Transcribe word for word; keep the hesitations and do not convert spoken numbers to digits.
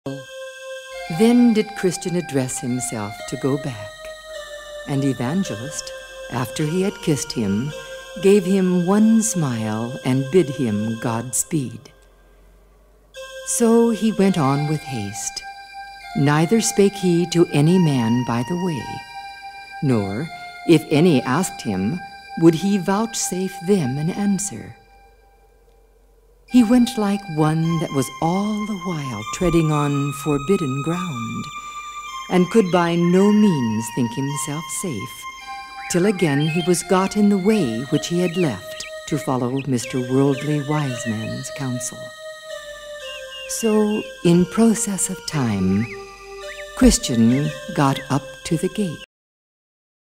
Then did Christian address himself to go back, and Evangelist, after he had kissed him, gave him one smile and bid him Godspeed. So he went on with haste, neither spake he to any man by the way, nor, if any asked him, would he vouchsafe them an answer. He went like one that was all the while treading on forbidden ground, and could by no means think himself safe, till again he was got in the way which he had left to follow Mister Worldly Wise Man's counsel. So, in process of time, Christian got up to the gate.